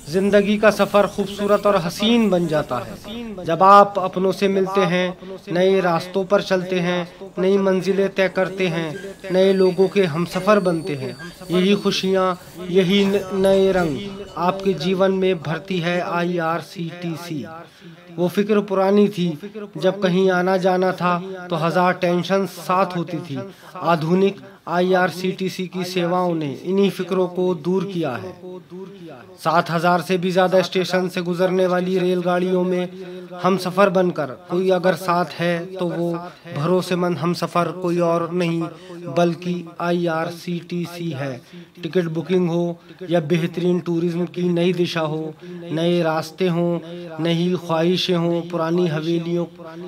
जिंदगी का सफर खूबसूरत और हसीन बन जाता है जब आप अपनों से मिलते हैं, नए रास्तों पर चलते हैं, नई मंजिलें तय करते हैं, नए लोगों के हमसफर बनते हैं। यही खुशियाँ, यही नए रंग आपके जीवन में भरती है IRCTC। वो फिक्र पुरानी थी जब कहीं आना जाना था तो हजार टेंशन साथ होती थी। आधुनिक IRCTC की सेवाओं ने इन्हीं फिक्रों को दूर किया है। 7,000 से भी ज्यादा स्टेशन से गुजरने वाली रेलगाड़ियों में हम सफर बनकर कोई अगर साथ है तो वो भरोसेमंद हम सफर कोई और नहीं बल्कि IRCTC है। टिकट बुकिंग हो या बेहतरीन टूरिज्म की नई दिशा हो, नए रास्ते हों, नई ख्वाहिशें हों, पुरानी हवेलियों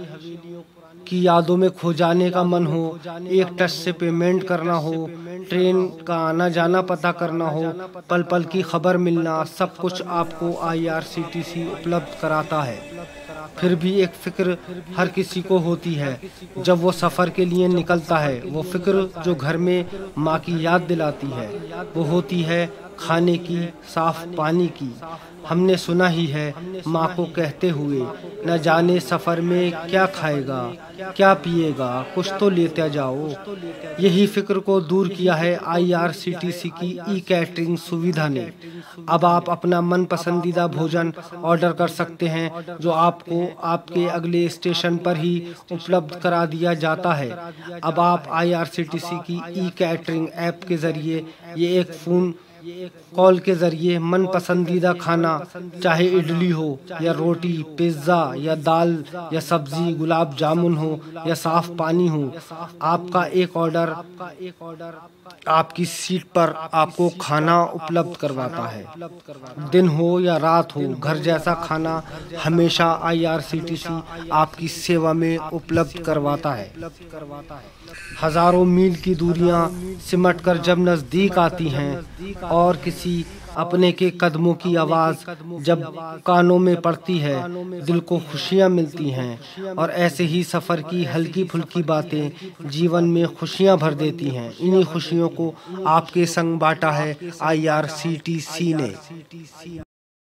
की यादों में खो जाने का मन हो, एक टच से पेमेंट करना हो, ट्रेन का आना जाना पता करना हो, पल पल की खबर मिलना, सब कुछ आपको IRCTC उपलब्ध कराता है। फिर भी एक फिक्र हर किसी को होती है जब वो सफ़र के लिए निकलता है। वो फिक्र जो घर में माँ की याद दिलाती है, वो होती है खाने की, साफ पानी की। हमने सुना ही है माँ को कहते हुए, न जाने सफ़र में क्या खाएगा, क्या पिएगा, कुछ तो लेते जाओ। यही फिक्र को दूर किया है IRCTC की कैटरिंग सुविधा ने। अब आप अपना मन पसंदीदा भोजन ऑर्डर कर सकते हैं जो आपको आपके अगले स्टेशन पर ही उपलब्ध करा दिया जाता है। अब आप IRCTC की कैटरिंग ऐप के ज़रिए ये एक फ़ोन कॉल के जरिए मन पसंदीदा खाना, चाहे इडली हो या रोटी, पिज्ज़ा या दाल या सब्जी, गुलाब जामुन हो या साफ पानी हो, आपका एक ऑर्डर आपकी सीट पर आपको खाना उपलब्ध करवाता है। दिन हो या रात हो, घर जैसा खाना हमेशा IRCTC आपकी सेवा में उपलब्ध करवाता है। हजारों मील की दूरियां सिमटकर जब नज़दीक आती हैं और किसी अपने के कदमों की आवाज़ जब कानों में पड़ती है, दिल को खुशियाँ मिलती हैं। और ऐसे ही सफ़र की हल्की फुल्की बातें जीवन में खुशियाँ भर देती हैं। इन्हीं खुशियों को आपके संग बांटा है IRCTC ने।